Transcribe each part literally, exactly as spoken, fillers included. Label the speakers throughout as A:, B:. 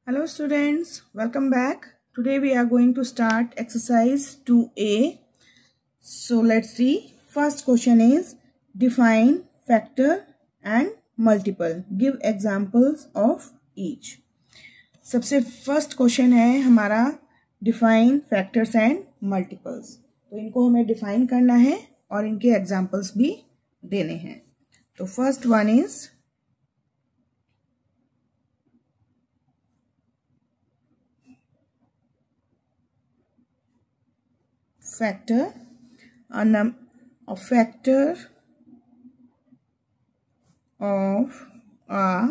A: Hello students, welcome back. Today we are going to start exercise two A. So let's see. First question is define factor and multiple. Give examples of each. सबसे first question है हमारा define factors and multiples. तो इनको हमें define करना है और इनके examples भी देने हैं. तो first one is factor, a num a factor of a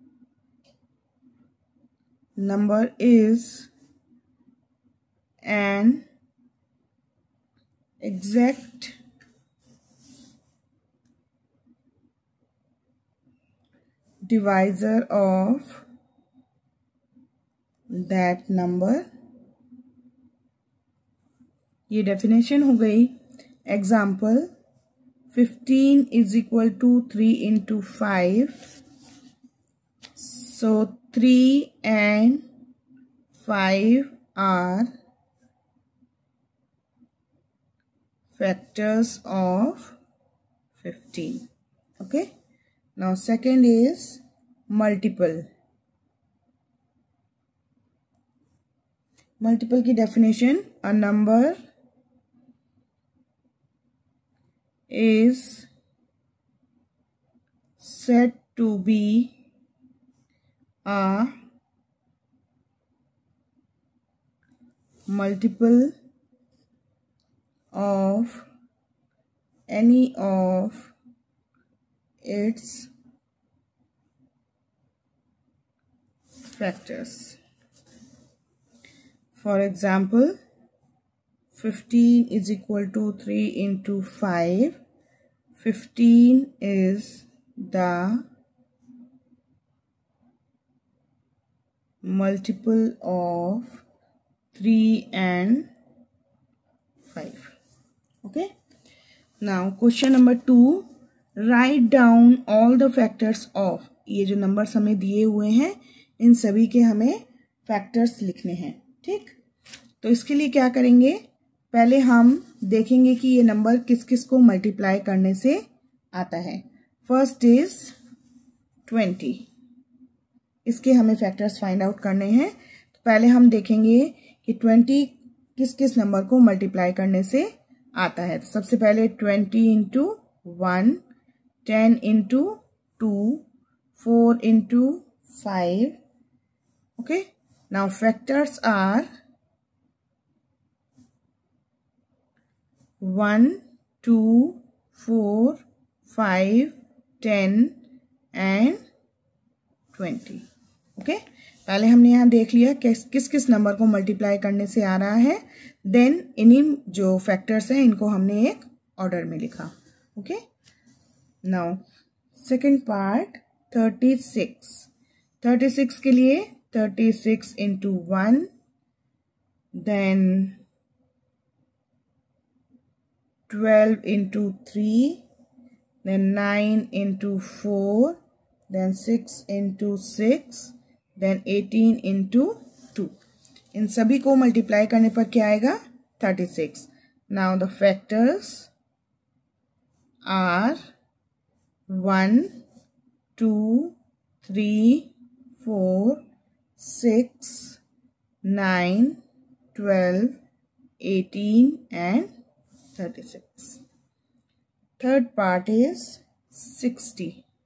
A: number is an exact divisor of that number. ये डेफिनेशन हो गई. Example fifteen is equal to three into five. So three and five are factors of fifteen. Okay. Now second is multiple. Multiple की definition, a number is said to be a multiple of any of its factors. For example, fifteen is equal to three into five. fifteen is the multiple of three and five. Okay. Now question number two. Write down all the factors of. ये जो numbers हमें दिए हुए हैं इन सभी के हमें factors लिखने हैं. ठीक. तो इसके लिए क्या करेंगे, पहले हम देखेंगे कि ये नंबर किस किस को मल्टीप्लाई करने से आता है. First is twenty. इसके हमें फैक्टर्स फाइंड आउट करने हैं. तो पहले हम देखेंगे कि ट्वेंटी किस किस नंबर को मल्टीप्लाई करने से आता है. तो सबसे पहले twenty into one, ten into two, four into five. Okay. Now factors are one, two, four, five, ten and twenty. Okay. पहले हमने यहाँ देख लिया किस किस किस नंबर को मल्टीप्लाई करने से आ रहा है. देन इन्हीं जो फैक्टर्स हैं इनको हमने एक ऑर्डर में लिखा. Okay. Now second part thirty six. Thirty six के लिए thirty six into one, then twelve into three, then nine into four, then six into six, then eighteen into two. इन सभी को मल्टीप्लाई करने पर क्या आएगा, thirty six. Now the factors are one, two, three, four, six, nine, twelve, eighteen and thirty-six. Third part is sixty.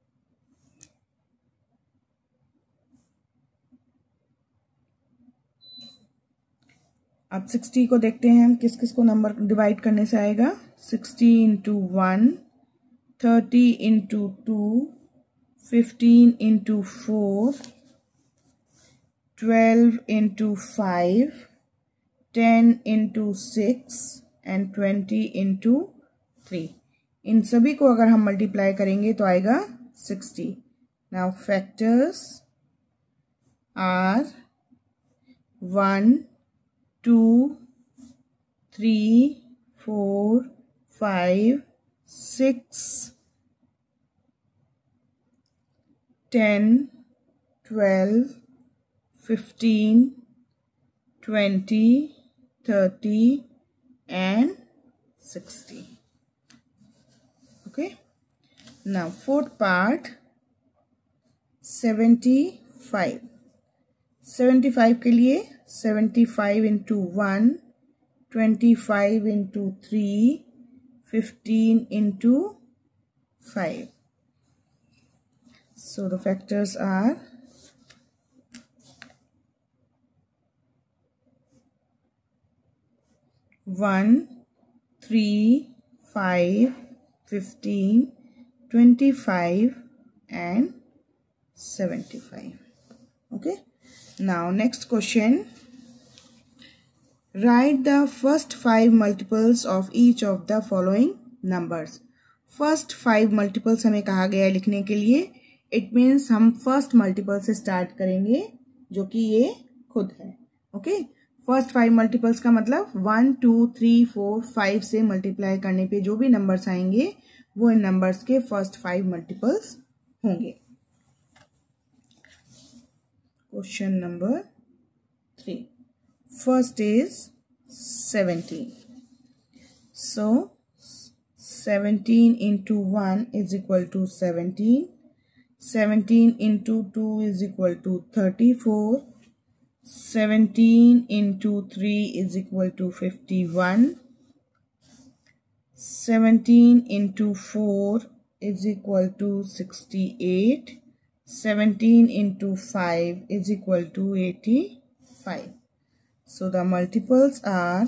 A: अब sixty को देखते हैं हम किस किस को नंबर डिवाइड करने से आएगा. sixty into one, thirty into two, fifteen into four, twelve into five, ten into six and twenty into three. इन सभी को अगर हम मल्टीप्लाई करेंगे तो आएगा sixty. Now factors are one, two, three, four, five, six, ten, twelve, fifteen, twenty, thirty and sixty. Okay. Now fourth part, seventy-five. seventy-five के लिए seventy-five into one, twenty-five into three, fifteen into five. So the factors are one, three, five, fifteen, twenty-five and seventy-five. Okay. Now next question. Write the first five multiples of each of the following numbers. First five multiples हमें कहा गया है लिखने के लिए. It means हम first multiple से start करेंगे जो कि ये खुद है. Okay. फर्स्ट फाइव मल्टीपल्स का मतलब one two three four five से मल्टीप्लाई करने पे जो भी नंबर्स आएंगे वो इन नंबर्स के फर्स्ट फाइव मल्टीपल्स होंगे. Question number three. First is seventeen. So seventeen into one is equal to seventeen. Seventeen into two is equal to thirty four. seventeen into three is equal to fifty-one. seventeen into four is equal to sixty-eight. seventeen into five is equal to eighty-five. So the multiples are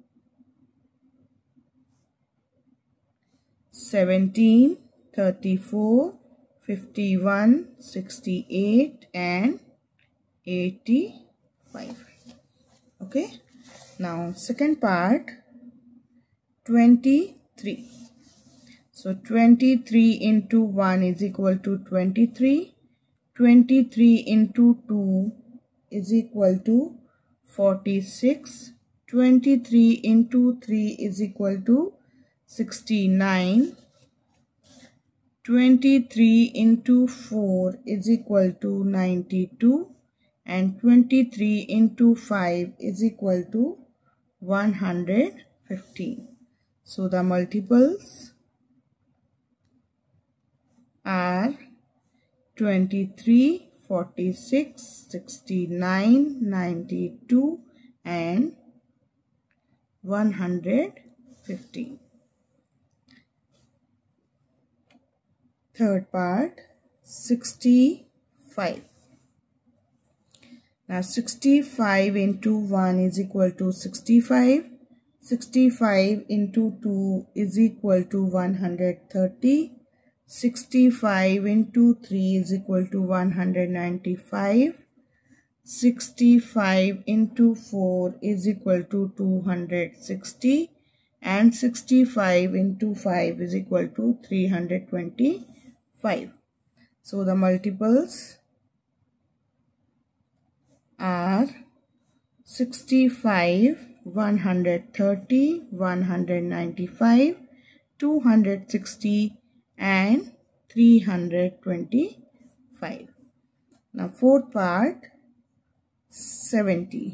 A: seventeen, thirty-four, fifty-one, sixty-eight and eighty-five. Okay. Now second part, twenty-three. So twenty-three into one is equal to twenty-three. twenty-three into two is equal to forty-six. twenty-three into three is equal to sixty-nine. twenty-three into four is equal to ninety-two. And twenty-three into five is equal to one hundred fifteen. So the multiples are twenty-three, forty-six, sixty-nine, ninety-two and one hundred fifteen. Third part, sixty-five. Now sixty-five into one is equal to sixty-five. sixty-five into two is equal to one hundred thirty. sixty-five into three is equal to one hundred ninety-five. sixty-five into four is equal to two hundred sixty. And sixty-five into five is equal to three hundred twenty-five. So the multiples are sixty-five, one hundred thirty, one hundred ninety-five, two hundred sixty and three hundred twenty-five. Now fourth part, seventy.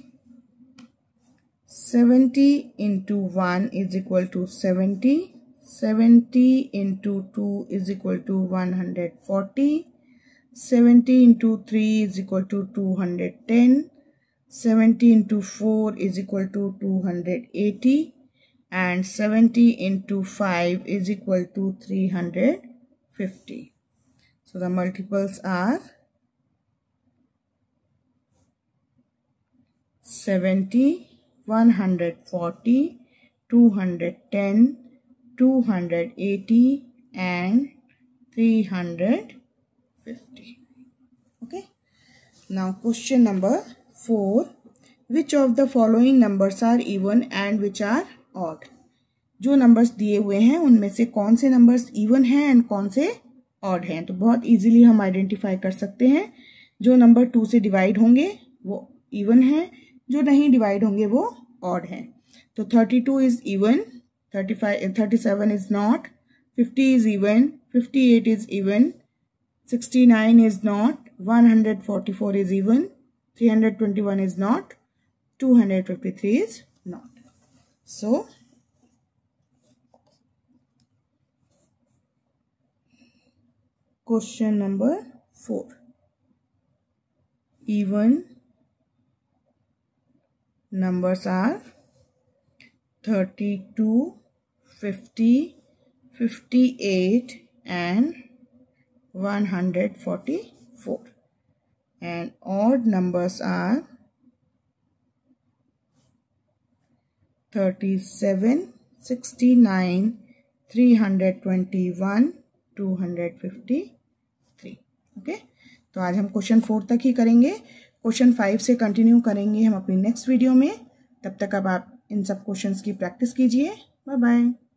A: seventy into one is equal to seventy. seventy into two is equal to one hundred forty. seventy into three is equal to two hundred ten. seventy into four is equal to two hundred eighty. And seventy into five is equal to three hundred fifty. So the multiples are seventy, one hundred forty, two hundred ten, two hundred eighty and three hundred fifty. Okay. Now question number four. Which of the following numbers are even and which are odd? जो numbers दिए हुए हैं उनमें से कौन से numbers even हैं and कौन से ऑड हैं. तो बहुत इजीली हम आइडेंटिफाई कर सकते हैं. जो नंबर टू से डिवाइड होंगे वो इवन है, जो नहीं डिवाइड होंगे वो ऑड हैं. तो thirty two is even, thirty five thirty seven is not, fifty is even, fifty eight is even, sixty-nine is not, one hundred forty-four is even, three hundred twenty-one is not, two hundred fifty-three is not. So question number four. Even numbers are thirty-two, fifty, fifty-eight and one hundred forty-four, and odd numbers are thirty-seven, sixty-nine, three hundred twenty-one, two hundred fifty-three. Okay, तो आज हम question four तक ही करेंगे. Question five से continue करेंगे हम अपनी next video में. तब तक अब आप इन सब क्वेश्चंस की प्रैक्टिस कीजिए. Bye bye.